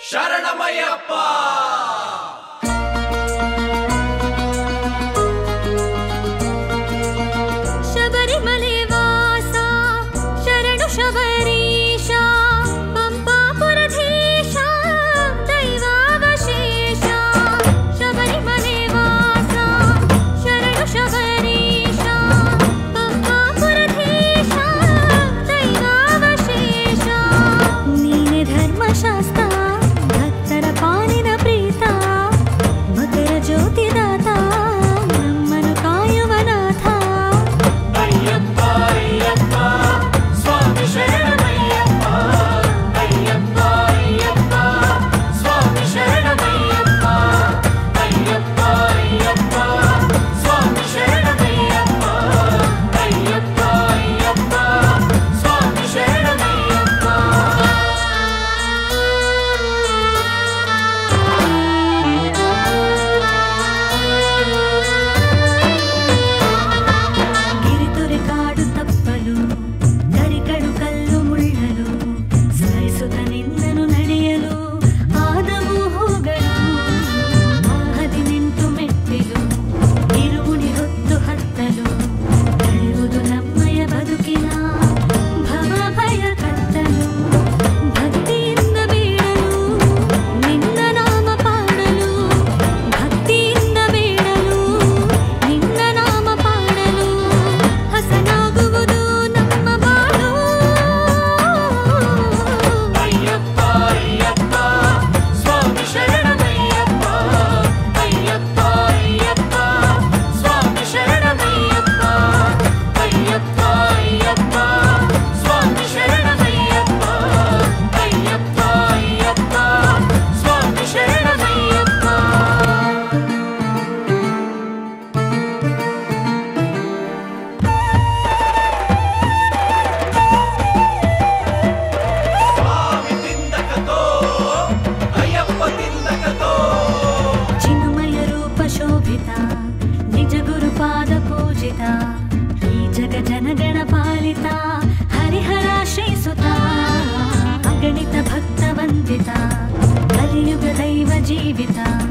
ಶರಣಮಯ್ಯಪ್ಪ ಶಬರಿಮಲೆ ವಾಸ ಶರಣು ಶಬರೀಶ ಪಂಪಾಪುರಧೀಶ ದೈವಾವಶೇಷ ಶಬರಿಮಲೆ ವಾಸ ಶರಣು ಶಬರೀಶ ಪಂಪಾಪುರಧೀಶ ದೈವಾವಶೇಷ ನೀನೆ ಧರ್ಮಶಾಸ್ತ್ರ ಭಕ್ತರ ಪಾಲಿನ ಪ್ರೀತ ಮಕರ ಜ್ಯೋತಿದಾತ ನಮ್ಮನು ಕಾಯುವನಾಥ ಅಯ್ಯಪ್ಪ ಅಯ್ಯಪ್ಪ ಸ್ವಾಮಿ ಶರಣಮಯ್ಯಪ್ಪ ಅಯ್ಯಪ್ಪ ಅಯ್ಯಪ್ಪ ಸ್ವಾಮಿ ಶರಣಮಯ್ಯಪ್ಪ ಅಯ್ಯಪ್ಪ ಅಯ್ಯಪ್ಪ ಸ್ವಾಮಿ ಶರಣಮಯ್ಯಪ್ಪ ಅಯ್ಯಪ್ಪ ಅಯ್ಯಪ್ಪ ಸ್ವಾಮಿ ಶರಣಮಯ್ಯಪ್ಪ ಗಿರಿತೊರೆ ಕಾಡು ತಪ್ಪಲು ದರಿಗಳು ಕಲ್ಲು ಮುಳ್ಳಲು ಸಹಿಸುತ್ತ ನಿನ್ನನು ನಡೆಯಲು ಆದವು ಹೂಗಳು 18 ಮೆಟ್ಟಿಲು ಇರುಮುಡಿ ಹೊತ್ತು ಹತ್ತಲು ನಡೆಯುವುದು ನಮ್ಮಯ ಬದುಕಿನ ಭವ ಭಯ ಕತ್ತಲು ಭಕ್ತಿಯಿಂದ ಬೀಳಲು ನಿನ್ನ ನಾಮ ಪಾಡಲು ಭಕ್ತಿಯಿಂದ ಬೀಳಲು ನಿನ್ನ ನಾಮ ಪಾಡಲು ಹಸನಾಗುವುದು ನಮ್ಮ ಬಾಳು ಅಯ್ಯಪ್ಪ ಅಯ್ಯಪ್ಪ ಸ್ವಾಮಿ ಶರಣಮಯ್ಯಪ್ಪ ಅಯ್ಯಪ್ಪ ಅಯ್ಯಪ್ಪ ಸ್ವಾಮಿ ಶರಣಮಯ್ಯಪ್ಪ ಅಯ್ಯಪ್ಪ ಅಯ್ಯಪ್ಪ ಸ್ವಾಮಿ ಶರಣಮಯ್ಯಪ್ಪ ಅಯ್ಯಪ್ಪ ಅಯ್ಯಪ್ಪ ಸ್ವಾಮಿ ಶರಣಮಯ್ಯಪ್ಪ ಸ್ವಾಮಿ ತಿಂದಕತೋ ಅಯ್ಯಪ್ಪ ತಿಂದಕತೋ ಚಿನ್ಮಯ ರೂಪ ಶೋಭಿತ ನಿಜ ಗುರುಪಾದ ಪೂಜಿತ ಈ ಜಗ ಜನಗಣ ಪಾಲಿತ ಹರಿಹರಾಶ್ರಯಿಸುತ್ತ ಅಗಣಿತ ಭಕ್ತ ವಂದಿತ ಕಲಿಯುಗ ದೈವ ಜೀವಿತ